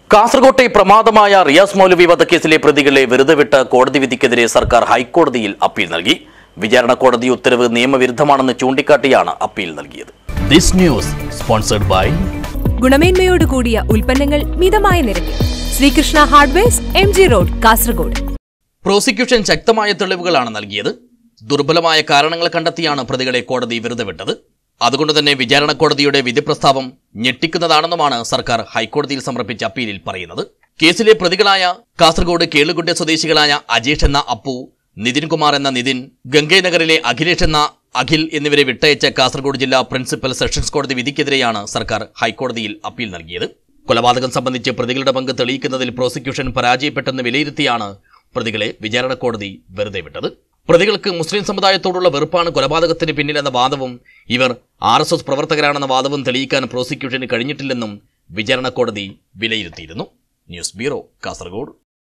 കാസർകോട്ടെ പ്രമാദമായ റിയാസ് മൗലവി വധക്കേസിലെ പ്രതികളെ വെറുതെ വിട്ട കോടതി വിധിക്കെതിരെ സർക്കാർ ഹൈക്കോടതിയിൽ അപ്പീൽ നൽകി. വിചാരണ കോടതി ഉത്തരവ് നിയമവിരുദ്ധമാണെന്ന് ചൂണ്ടിക്കാട്ടിയാണ് അപ്പീൽ നൽകിയത്. This news sponsored by ഗുണമേന്മയോട് കൂടിയ ഉൽപ്പന്നങ്ങൾ മിതമായ നിരക്കിൽ Sreekrishna hardwares MG road Kasaragod. Prosecution ശക്തമായ തെളിവുകളാണ് നൽകിയത്. ദുർബലമായ കാരണങ്ങൾ കണ്ടെത്തിയാണ് പ്രതികളെ കോടതി വെറുതെ വിട്ടത്. അതുകൊണ്ട് തന്നെ വിചാരണ കോടതിയുടെ വിധി പ്രസ്താവം ഞെട്ടിക്കുന്നതാണെന്നുമാണ് സർക്കാർ ഹൈക്കോടതിയിൽ സമർപ്പിച്ച അപ്പീലിൽ പറയുന്നത്. കേസിലെ പ്രതികളായ കാസർഗോഡ് കേളുകുണ്ടെ സ്വദേശികളായ അജേഷ് എന്ന അപ്പു, നിതിൻ കുമാർ എന്ന നിതിൻ, ഗംഗൈനഗറിലെ അഖിലേഷ് എന്ന അഖിൽ എന്നിവരെ വിട്ടയച്ച കാസർഗോഡ് ജില്ലാ പ്രിൻസിപ്പൽ സെഷൻസ് കോടതി വിധിക്കെതിരെയാണ് സർക്കാർ ഹൈക്കോടതിയിൽ അപ്പീൽ നൽകിയത്. കൊലപാതകം സംബന്ധിച്ച് പ്രതികളുടെ പങ്ക് തെളിയിക്കുന്നതിൽ പ്രോസിക്യൂഷൻ പരാജയപ്പെട്ടെന്ന് വിലയിരുത്തിയാണ് പ്രതികളെ വിചാരണ കോടതി വെറുതെ വിട്ടത്. പ്രതികൾക്ക് മുസ്ലിം സമുദായത്തോടുള്ള വെറുപ്പാണ് കൊലപാതകത്തിന് പിന്നിലെന്ന വാദവും ഇവർ RSS പ്രവർത്തകരാണെന്ന വാദവും തെളിയിക്കാൻ പ്രോസിക്യൂഷന് കഴിഞ്ഞിട്ടില്ലെന്നും വിചാരണ കോടതി വിലയിരുത്തിയിരുന്നു. News bureau, Kasaragod.